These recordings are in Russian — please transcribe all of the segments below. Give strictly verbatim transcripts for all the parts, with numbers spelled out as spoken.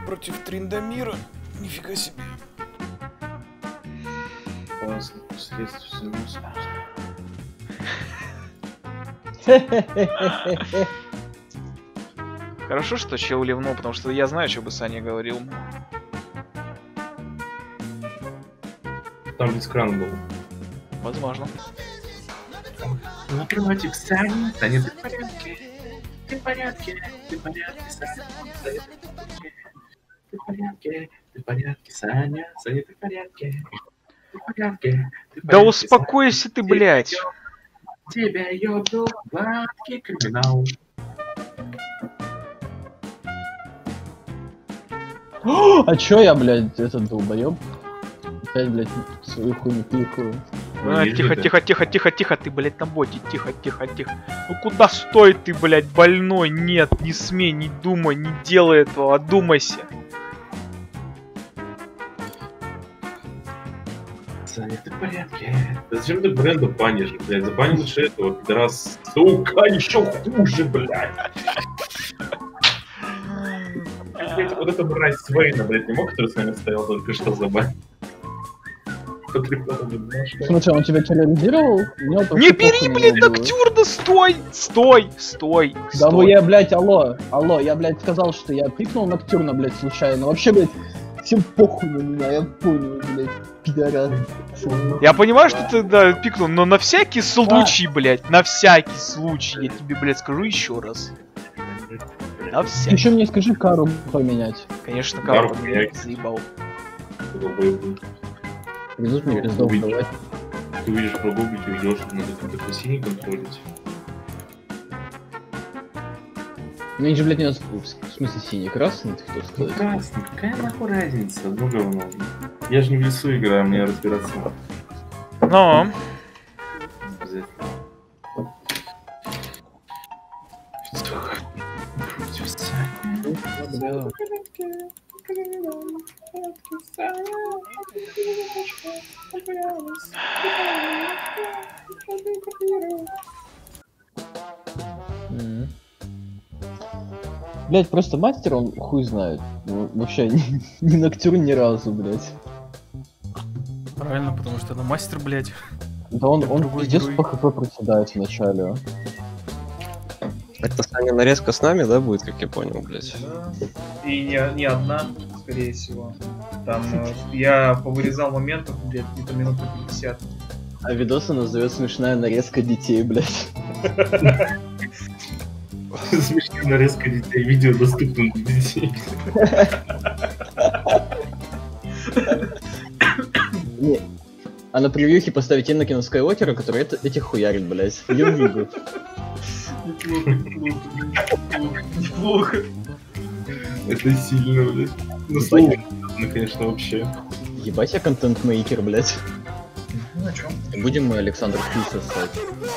против Триндамира? Нифига себе. Классно, последствия Хорошо, что чел ливнул, потому что я знаю, что бы Саня говорил. Там без крана был. Возможно. Напротив, Саня, Саня, ты в порядке? Ты в порядке? Ты в порядке, Саня? Ты в порядке? Ты в порядке, Саня? Саня, ты в порядке? Ты в порядке? Да успокойся ты, блядь. Тебя ёбнул гладкий криминал. А чё я, блядь, этот долбоёб? Опять, блядь, свою хуйню пикаю. А, тихо, тихо, тихо, тихо, тихо, ты, блядь, на боте, тихо, тихо, тихо. Ну куда стой ты, блядь, больной? Нет, не смей, не думай, не делай этого, одумайся. Саня, ты в порядке? Да зачем ты бренда банишь, блядь? Забань лучше этого, пидорас. Сука, еще хуже, блядь. Вот эта мразь Свейна, блядь, не мог, который с нами стоял, только что забань. Смотри, он тебя терроризировал? Не бери, блядь, Ноктюрна, стой! Стой, стой, Да стой. ну я, блядь, алло, алло, я, блядь, сказал, что я пикнул Ноктюрна, блядь, случайно. Вообще, блядь, всем похуй на меня, я понял, блядь, пидорас. Я понимаю, что ты, да, пикнул, но на всякий случай, блядь, на всякий случай, я тебе, блядь, скажу еще раз. На всякий. Еще мне скажи кару поменять. Конечно, кару поменять, заебал. Везут мне пиздов, давай. Ты увидишь прогулки, ты уйдешь, надо как-то синий контролить. Ну они же, блядь, у нас, в смысле, синий, красный, ты кто Ну сказать? красный, какая нахуй разница? Ну говно. Я же не в лесу играю, мне разбираться. Но. Mm-hmm. Блять, просто мастер, он хуй знает. Ну, вообще ни, ни Ноктюрн ни разу, блять. Правильно, потому что это мастер, блять. Да он, он пиздец по хп проседает вначале. Это Саня нарезка с нами, да, будет, как я понял, блять? Да. И не, не одна, скорее всего. Там э, я повырезал моментов, блядь, где-то минут на пятьдесят. А видос у нас зовет смешная нарезка детей, блять. Смешная нарезка детей, видео доступно для детей. Не. А на превьюхе поставить Энакина Скайуокера, который это, этих хуярит, блять. Я увижу. Неплохо. Это сильно, блядь. Ну, слово, ну, конечно, вообще. Ебать я контент-мейкер, блять. Ну, о чем? Будем мы Александр Фиса стать.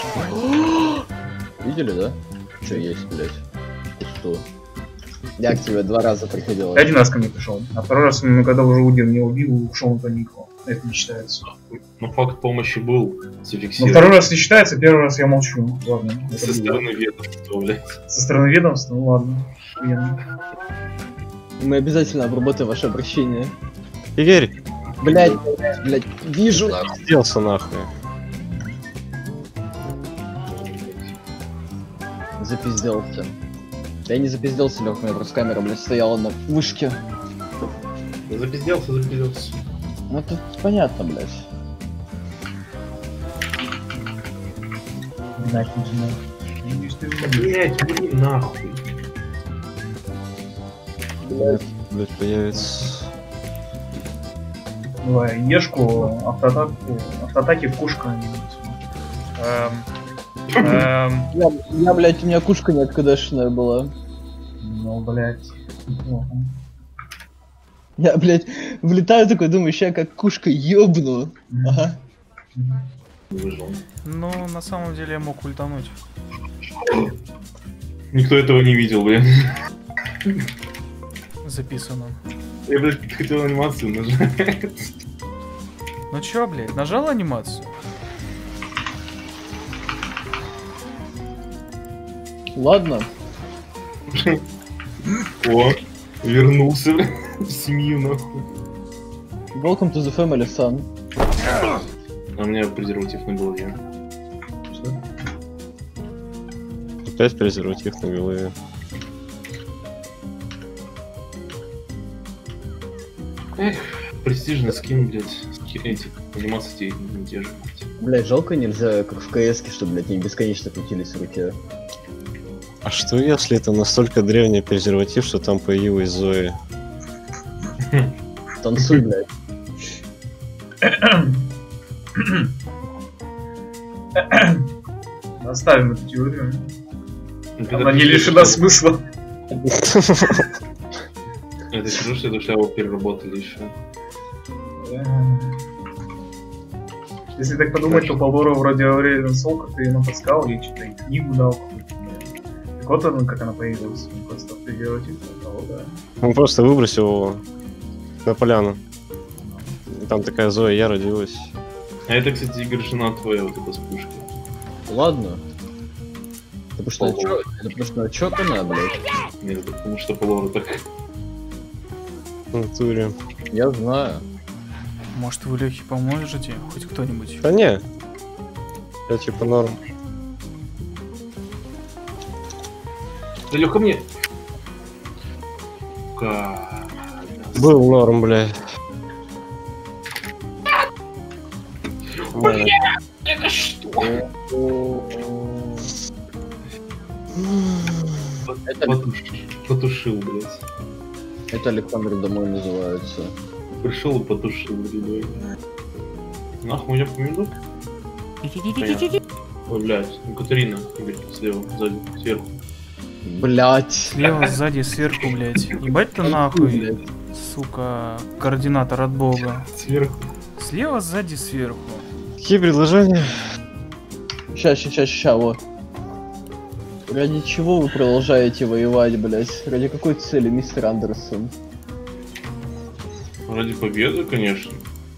Видели, да? Что есть, блять? Что? Я к тебе два раза приходил. Один раз ко мне пришел. А второй раз, ну, когда уже Удин не убил, ушел на Тонику. Это не считается. Но факт помощи был зафиксирован. Но второй раз не считается, первый раз я молчу. Ладно. Со стороны ведомства, блядь. Со стороны ведомства? Ну ладно. Охуенно. Мы обязательно обработаем ваше обращение. Игорь! Блять, блять, вижу. Сделался нахуй. Запизделся. Да я не запизделся, Лёх, у меня просто камера, блядь, стояла на вышке. Запизделся, запизделся. Ну тут понятно, блядь. Блять, не знаю. Блять, блин, нахуй. Блять, блять, появится. Давай, ешку, автоатаку, автоатаки, кушка. Эм, эм, Я, я, блядь, у меня кушка не откадешная была. ну, блять, неплохо. Я, блядь, влетаю такой, думаю, ща как кушка ёбну. Ага. Выжил. Ну, на самом деле я мог ультануть. Никто этого не видел, блин. Записано. Я, блядь, хотел анимацию нажать. Ну чё, блядь, нажал анимацию? Ладно. О, Вернулся, бля, в семью, нахуй. Welcome to the family, son. А у меня презерватив на голове. Что? Опять презерватив на голове. Эх, престижный скин, блядь, ски- эти, анимации те не те же, блядь. Блять, жалко нельзя, как в КС-ке, чтобы, блядь, не бесконечно крутились в руке. А что если это настолько древний презерватив, что там появилась Зои? Танцуй, блядь. Оставим эту теорию. Это Она не хорошо, лишена что- смысла. Это хорошо, что эту шляпу переработали еще. Если так подумать, то по лору вроде Аурелиан Сол как-то ему подсказал, ей что-то и книгу дал какую-то. Так вот она, как она появилась. Он просто презерватив дал, да. Он просто выбросил его на поляну. И там такая Зоя, я родилась. А это, кстати, Игорь, жена твоя, вот эта с пушкой. Ладно. Это потому что она чё- это потому что она чоканная, блядь. Нет, это потому что по лору так. В натуре. Я знаю. Может, вы Лехе поможете? Хоть кто-нибудь? Да не. Я типа норм. Да Лёха мне. Ка. Был норм, блядь. Блин, это что? Это, Потушил, потушил, блядь. это Александр домой называется. Пришел и потушил, блядь. Нахуй я помидор? Понятно. Ой, блядь, ну, Катерина, Игорь, слева, сзади, сверху. Блять. Слева, сзади, сверху, блядь. Ебать ты нахуй, сука, координатор от бога. Сверху. Слева, сзади, сверху. Какие предложения? Ща, ща, ща, ща, вот. Ради чего вы продолжаете воевать, блять? Ради какой цели, мистер Андерсон? Ради победы, конечно.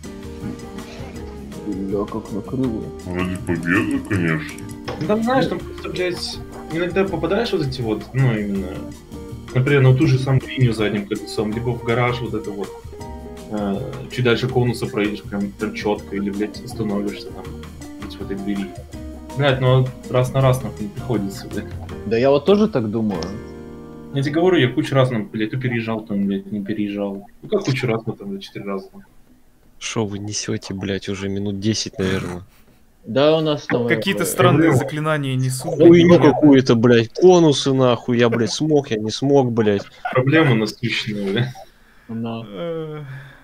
Бля, как накрыло. Ради победы, конечно. Ну там, знаешь, там просто, блядь, иногда попадаешь вот эти вот, ну, именно, например, на ту же самую линию задним колесом, либо в гараж вот это вот, э, чуть дальше конуса проедешь прям, прям четко, или, блядь, остановишься там, блядь, в этой двери. Блядь, ну раз на раз нахуй не приходится, блядь. Да я вот тоже так думаю. Я тебе говорю, я кучу раз, там, блядь, то переезжал, то, блядь, не переезжал. Ну как кучу раз, ну там, блядь, четыре раза. Шо вы несете, блядь, уже минут десять, наверное. Да, у нас там... Какие-то э, странные э, заклинания несут. Хуйню какую-то, блядь. Конусы нахуй. Я, блядь, смог, я не смог, блядь. Проблема насущная, блядь. на- Э,